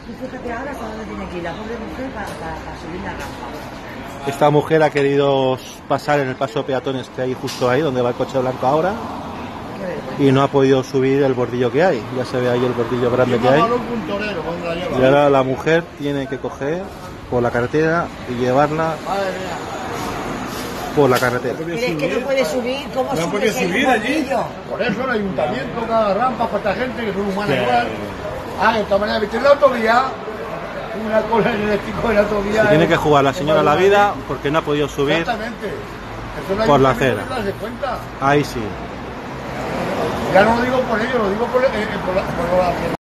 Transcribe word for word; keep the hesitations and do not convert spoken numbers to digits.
Tú fíjate ahora hasta dónde tiene que ir la pobre mujer para, para, para subir la rampa. Esta mujer ha querido pasar en el paso de peatones que hay justo ahí, donde va el coche blanco ahora, y no ha podido subir el bordillo que hay. Ya se ve ahí el bordillo grande que hay. Y ahora la mujer tiene que coger por la carretera y llevarla por la carretera. Pero es que no puede subir, ¿cómo no sube puede subir allí? Por eso el ayuntamiento, cada rampa para esta gente que son humanos igual. Ah, de esta manera, ¿viste la autovía? Una cola en el eléctrico de la autovía. Se tiene que jugar la señora la vida porque no ha podido subir. Exactamente. Por la acera. Ahí sí. Ya no lo digo por ello, lo digo por, eh, por la... Por la